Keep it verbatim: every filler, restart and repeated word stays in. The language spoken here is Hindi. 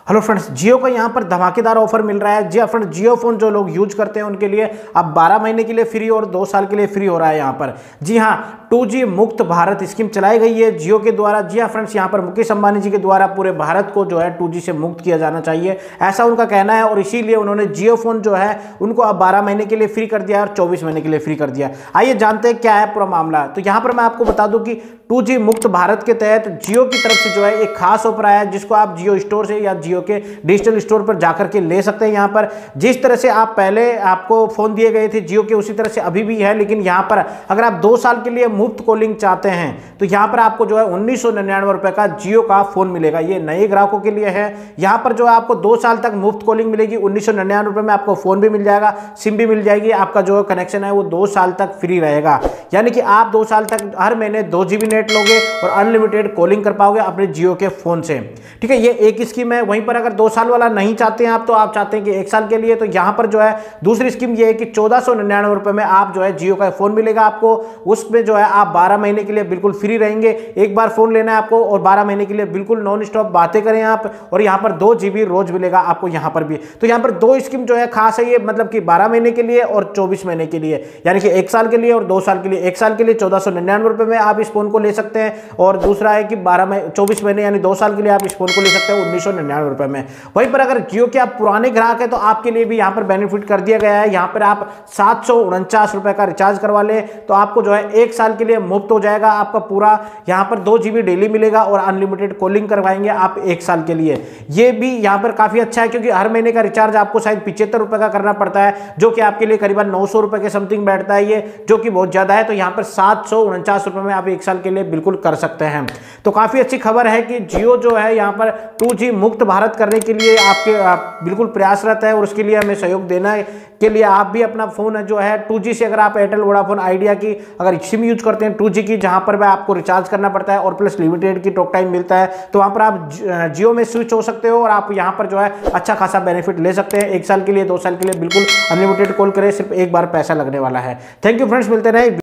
हेलो फ्रेंड्स, जियो का यहाँ पर धमाकेदार ऑफर मिल रहा है। जी फ्रेंड्स, जियो फोन जो लोग यूज करते हैं उनके लिए अब बारह महीने के लिए फ्री और दो साल के लिए फ्री हो रहा है यहाँ पर। जी हाँ, टू जी मुक्त भारत स्कीम चलाई गई है जियो के द्वारा। जी हाँ फ्रेंड्स, यहाँ पर मुकेश अंबानी जी के द्वारा पूरे भारत को जो है टू जी से मुक्त किया जाना चाहिए, ऐसा उनका कहना है। और इसीलिए उन्होंने जियो फोन जो है उनको अब बारह महीने के लिए फ्री कर दिया और चौबीस महीने के लिए फ्री कर दिया। आइए जानते हैं क्या है पूरा मामला। तो यहाँ पर मैं आपको बता दूं कि टू जी मुक्त भारत के तहत जियो की तरफ से जो है एक खास ऑफर आया है, जिसको आप जियो स्टोर से या जियो के डिजिटल स्टोर पर जाकर के ले सकते हैं। यहाँ पर जिस तरह से आप पहले आपको फोन दिए गए थे जियो के, उसी तरह से अभी भी है। लेकिन यहाँ पर अगर आप दो साल के लिए मुफ्त कॉलिंग चाहते हैं तो यहाँ पर आपको जो है उन्नीस सौ निन्यानवे रुपए का जियो का फोन मिलेगा। ये नए ग्राहकों के लिए है। यहाँ पर जो है आपको दो साल तक मुफ्त कॉलिंग मिलेगी। उन्नीस सौ निन्यानवे रुपए में आपको फोन भी मिल जाएगा, सिम भी मिल जाएगी। आपका जो कनेक्शन है वो दो साल तक फ्री रहेगा, यानी कि आप दो साल तक हर महीने दो जीबी नेट लोगे और अनलिमिटेड कॉलिंग कर पाओगे अपने जियो के फोन से। ठीक है, ये एक स्कीम है। वहीं पर अगर दो साल वाला नहीं चाहते हैं आप, तो आप चाहते हैं कि एक साल के लिए, तो यहाँ पर जो है दूसरी स्कीम ये है कि चौदह सौ निन्यानवे रुपए में आप जो है जियो का फोन मिलेगा आपको। उसमें जो है आप बारह महीने के लिए बिल्कुल फ्री रहेंगे। एक बार फोन लेना है आपको और बारह महीने के लिए बिल्कुल नॉन स्टॉप बातें करें आप। और यहाँ पर दो जीबी रोज मिलेगा आपको यहाँ पर भी। तो यहाँ पर दो स्कीम जो है खास है, ये मतलब कि बारह महीने के लिए और चौबीस महीने के लिए, यानी कि एक साल के लिए और दो साल के लिए। एक साल के लिए चौदह सौ निन्यानवे रुपए में आप इस फोन को ले सकते हैं, और दूसरा है कि बारह महीने चौबीस महीने यानी दो साल के लिए आप इस फोन को ले सकते हैं उन्नीस सौ निन्यानवे रुपए में। वहीं पर अगर जियो के आप पुराने ग्राहक है तो आपके लिए भी यहाँ पर बेनिफिट कर दिया गया है। यहाँ पर आप सात सौ उनचास रुपए का रिचार्ज करवा ले तो आपको जो है एक साल के लिए मुफ्त हो जाएगा आपका पूरा। यहाँ पर दो जीबी डेली मिलेगा और अनलिमिटेड कॉलिंग करवाएंगे आप एक साल के लिए। ये भी यहाँ पर काफी अच्छा है, क्योंकि हर महीने का रिचार्ज आपको शायद पिछहत्तर रुपए का करना पड़ता है, जो कि आपके लिए करीबन नौ सौ रुपए के समथिंग बैठता है ये, जो कि बहुत ज्यादा है। तो यहाँ पर सात सौ उनचास रुपए में आप एक साल के लिए बिल्कुल कर सकते हैं। तो काफी अच्छी खबर है कि जियो जो है यहाँ पर टू जी मुक्त भारत करने के लिए आपके आप बिल्कुल प्रयासरत है, और उसके लिए हमें सहयोग देना के लिए आप भी अपना फोन जो है टू जी से, अगर आप एयरटेल वोडाफोन आइडिया की अगर सिम यूज करते हैं टू जी की, जहां पर आपको रिचार्ज करना पड़ता है और प्लस लिमिटेड की टॉक टाइम मिलता है, तो वहां पर आप जियो में स्विच हो सकते हो और आप यहां पर जो है अच्छा खासा बेनिफिट ले सकते हैं। एक साल के लिए, दो साल के लिए बिल्कुल अनलिमिटेड कॉल करें, सिर्फ एक बार पैसा लगने वाला है। थैंक यू फ्रेंड्स, मिलते रहे।